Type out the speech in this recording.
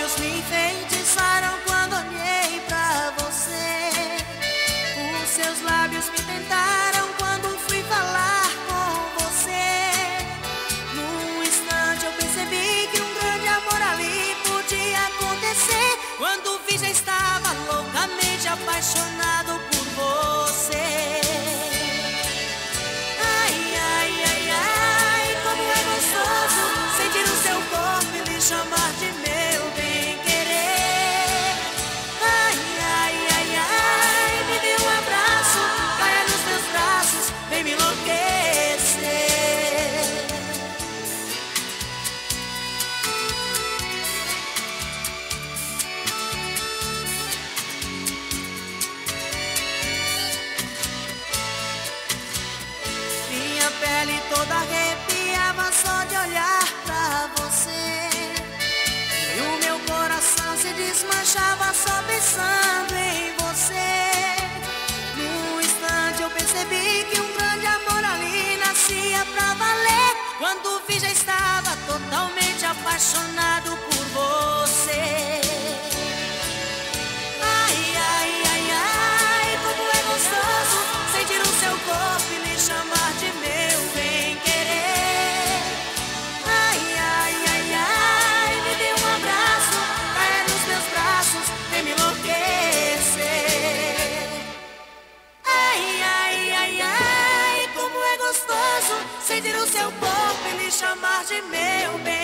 olhos me enfeitiçaram quando olhei pra você. Os seus lábios me tentaram quando fui falar com você. Num instante eu percebi que um grande amor ali podia acontecer. Quando vi já estava loucamente apaixonado por você. Ai, ai, ai, ai, como é gostoso sentir o seu corpo e lhe chamar de meu bem-querer. Ai, ai, ai, ai, me dê um abraço, caia nos meus braços, vem me enlouquecer. Minha pele toda arrepiava só de olhar pra você. E o meu coração se desmanchava só pensando em você. Num instante eu percebi que um grande amor ali nascia pra valer. Quando vi já estava totalmente apaixonado por você. Ai, ai, ai, ai, como é gostoso sentir o seu corpo e lhe chamar de meu bem-querer. Ai, ai, ai, ai, me dê um abraço, caia nos meus braços, vem me enlouquecer. Ai, ai, ai, ai, como é gostoso sentir o seu corpo e lhe chamar de meu bem-querer.